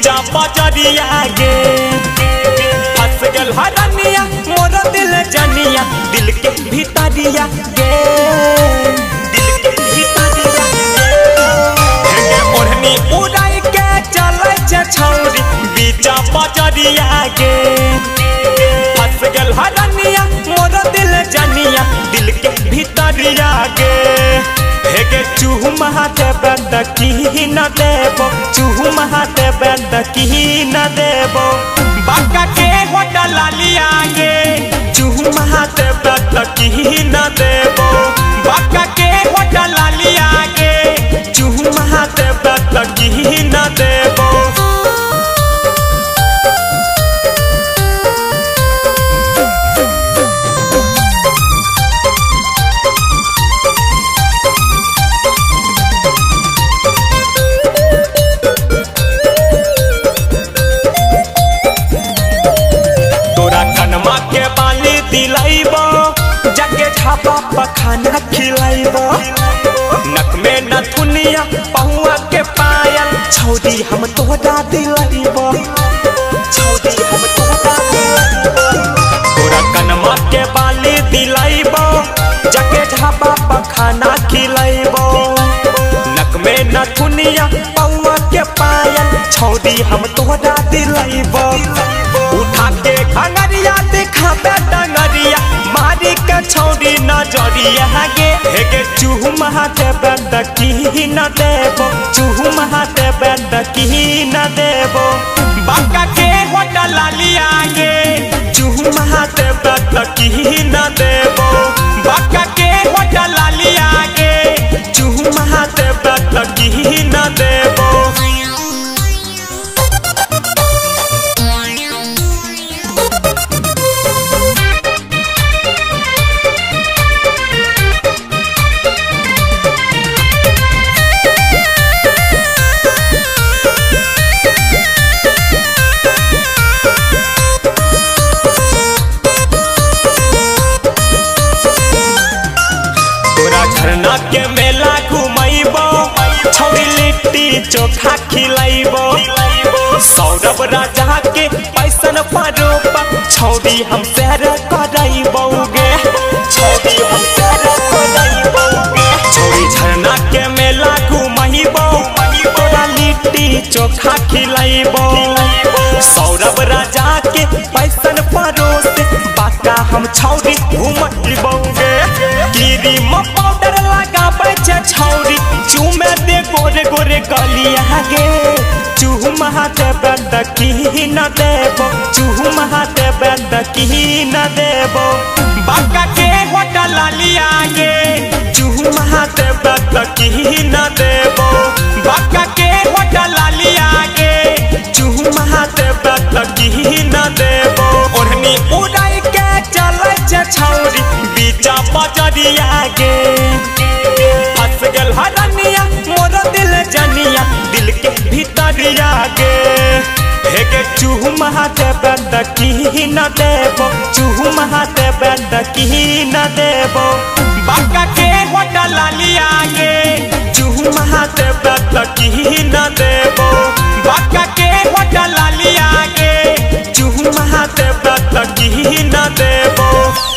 बीचा बजरिया गे फंस गल हरनिया मोर दिल जनिया दिल के भीतरिया गे दिल के भीतरिया गे ओढ़नी उड़ाई के चले छौरी बीचा बजरिया गे फंस गल हरनिया मोर दिल जनिया दिल के भीतरिया गे हेगे चूमा देव की न देवो चूमा देव की न देवो बाका के होटल लिया गे चूमा देव की न देवो बाका के होटल लिया गे चूमा देव की न देवो के बाली दिलाइबो जाके ढाबा पर खाना खिलाइबो नक में नथुनिया पहुआ के पायल छौरी हम तोरा दिलाइबो छौरी हम तोरा दिलाइबो तोरा कनमा के बाली दिलाइबो जाके ढाबा पर खाना खिलाइबो नक में नथुनिया पहुआ के पायल छौरी हम तोरा दिलाइबो उठा के घंगरिया दिखाबे डंगरिया मारी के छौरी नजरिया गे हेगे चूमा देव की न देवो चूमा देव की न देवो बाका के होटल लिया गे चूमा देव की न देवो बाका के होटल लिया गे चूमा देव की न देवो झरना के मेला घुमाइबो छौरी लिट्टी चोखा खिलाइबो सौरभ राजा के पैसन परोपा छौरी हम शेर कराइबो गे छौरी हम शेर कराइबो गे छौरी झरना के मेला घुमाइबो तोरा लिट्टी चोखा खिलाइबो सौरभ राजा के पैसन परोस बाका हम छौरी घुमाइबो गे क्रीम पाउडर लगाबै छै छौरी चूमे दे गोरे गोरे गलिया गे चूमा देव की न देवो चूमा देव की न देवो बाका के होटल लिया गे चूमा देव की न देवो बाका के होटल लिया गे चूमा देव की न देवो ओढ़नी उड़ाई के चले छौरी बीचा बजरिया गे फंस गल हरनिया मोर दिल जनिया दिल के भीतरिया गे हेगे चूमा देव की न देवो चूमा देव की न देवो बाका के होटल लिया गे चूमा देव की न देवो बाका के होटल लिया गे चूमा देव की न देवो।